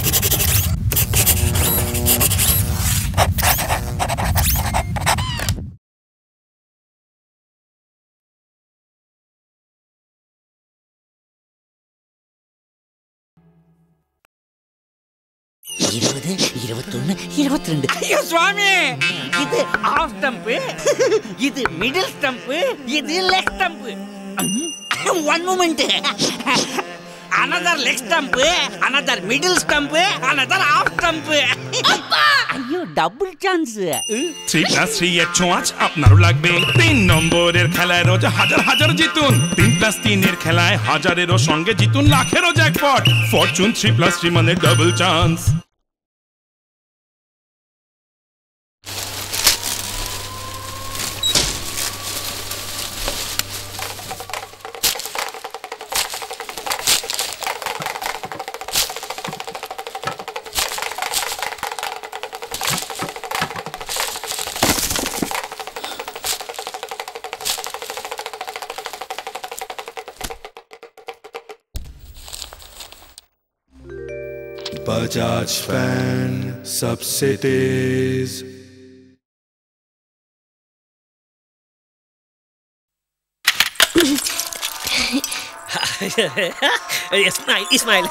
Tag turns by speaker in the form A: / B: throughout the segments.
A: स्वामी இது off stump இது middle stump இது leg stump one moment another leg stump another middle stump another half stump আইয়ো double chance
B: 3+3 এর ছোঁয়াচ আপনারও লাগবে 3 নম্বরের খেলায় রোজ হাজার হাজার জিতুন 3+3 এর খেলায় হাজারেরও সঙ্গে জিতুন লাখেরও জ্যাকপট ফরচুন 3+3 মানে ডাবল চান্স
C: Bajaj fan सबसे तेज
D: स्माइल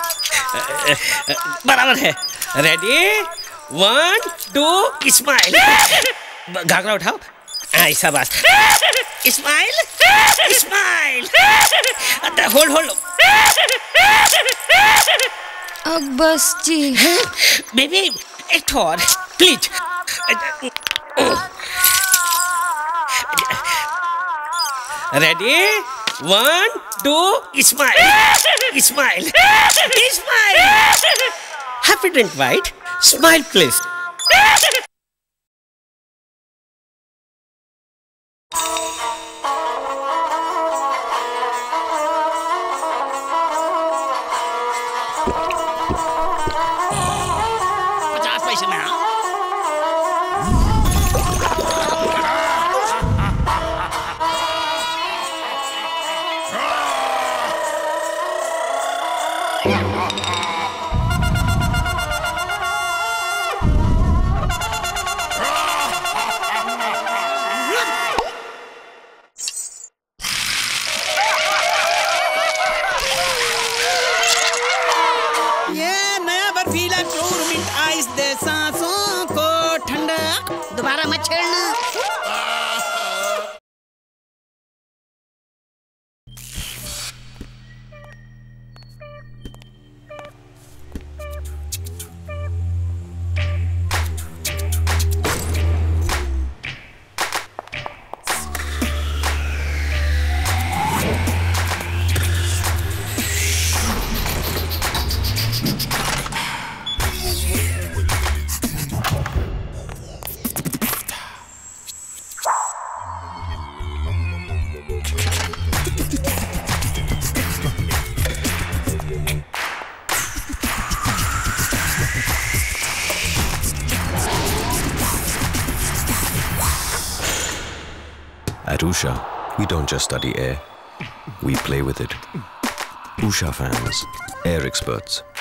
D: बराबर है रेडी 1 2 स्माइल घाघरा उठाओ ऐसा बस स्माइल स्माइल होल्ड
E: अब बस जी
D: बेबी एक और please ready 1 2 smile smile smile happy drink white smile please
E: दोबारा मत छेड़ना
F: At Usha, we don't just study air, we play with it. Usha fans, air experts.